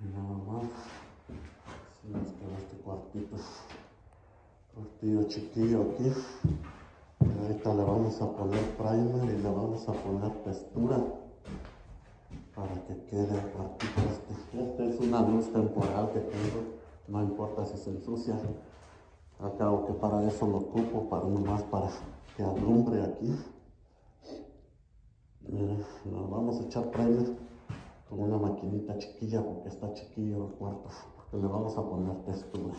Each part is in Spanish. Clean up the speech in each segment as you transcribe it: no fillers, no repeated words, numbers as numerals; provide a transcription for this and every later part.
Y nada más. Si nos queda este cuartito chiquillo aquí. Y ahorita le vamos a poner primer y le vamos a poner textura para que quede el cuartito este. Este es una luz temporal que tengo, no importa si se ensucia. Acabo que para eso lo ocupo, nomás para que alumbre aquí. Nos vamos a echar primer con una maquinita chiquilla porque está chiquillo el cuarto, porque le vamos a poner textura.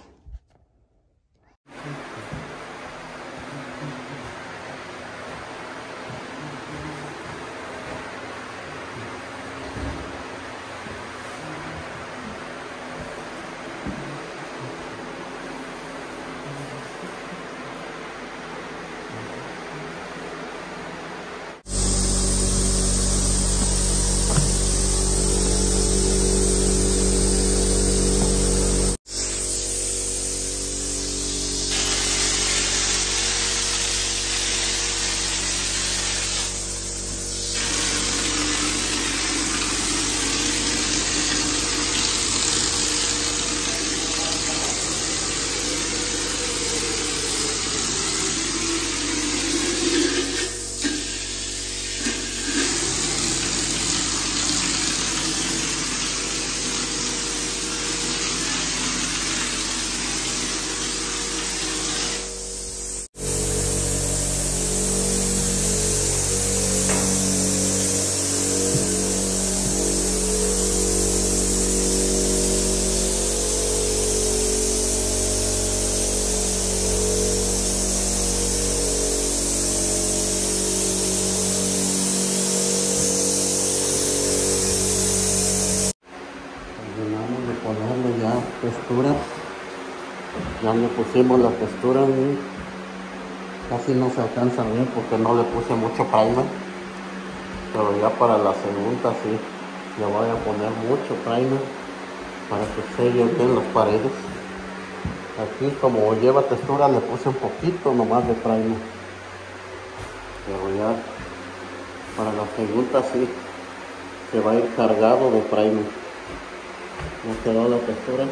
Terminamos de ponerle ya textura. Ya le pusimos la textura y casi no se alcanza bien porque no le puse mucho primer. Pero ya para la segunda sí le voy a poner mucho primer para que selle bien las paredes. Aquí como lleva textura le puse un poquito nomás de primer. Pero ya para la segunda sí se va a ir cargado de primer. Ya quedó la textura.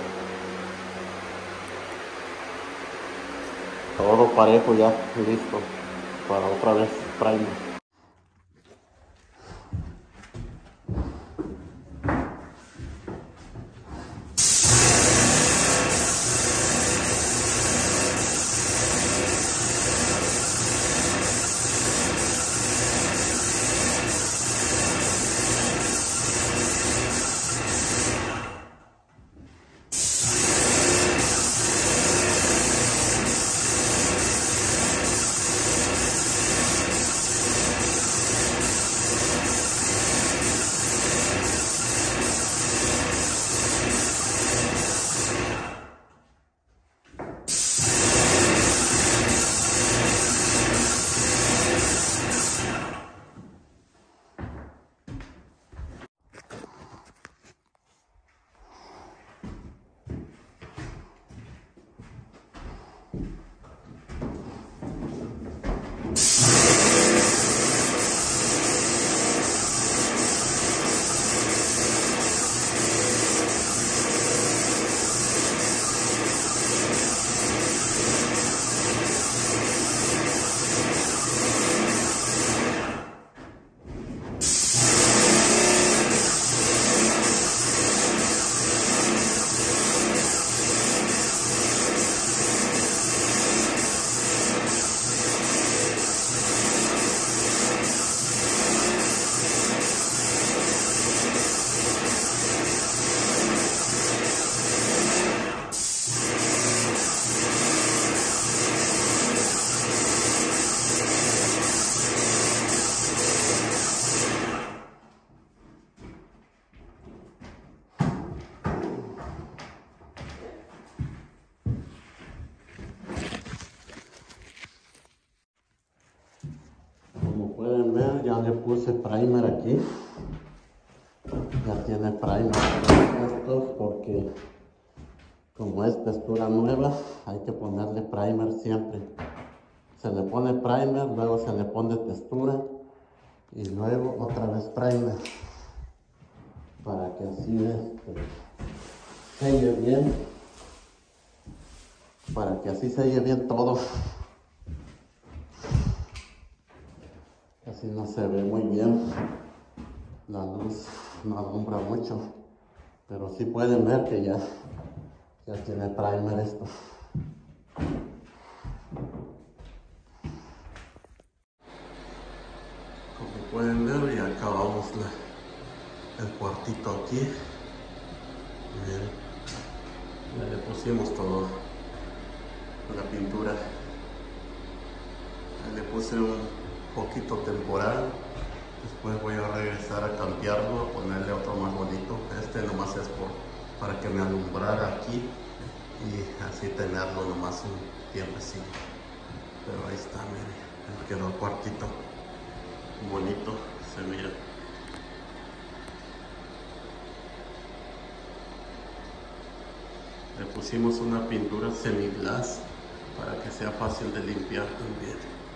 Todo parejo ya, listo para otra vez primer. Como pueden ver, ya le puse primer aquí. Ya tiene primer estos porque como es textura nueva, hay que ponerle primer siempre. Se le pone primer, luego se le pone textura y luego otra vez primer para que así selle bien, para que así selle bien todo. Así no se ve muy bien, la luz no alumbra mucho, pero sí pueden ver que ya tiene primer esto. Como pueden ver, ya acabamos el cuartito aquí. Bien. Ya le pusimos todo, la pintura. Ya le puse un poquito temporal. Después voy a regresar a cambiarlo, a ponerle otro más bonito. Este nomás es para que me alumbrara aquí y así tenerlo nomás un tiempecito. Pero ahí está, miren, me quedó el cuartito bonito, se mira. Le pusimos una pintura semiglass para que sea fácil de limpiar también.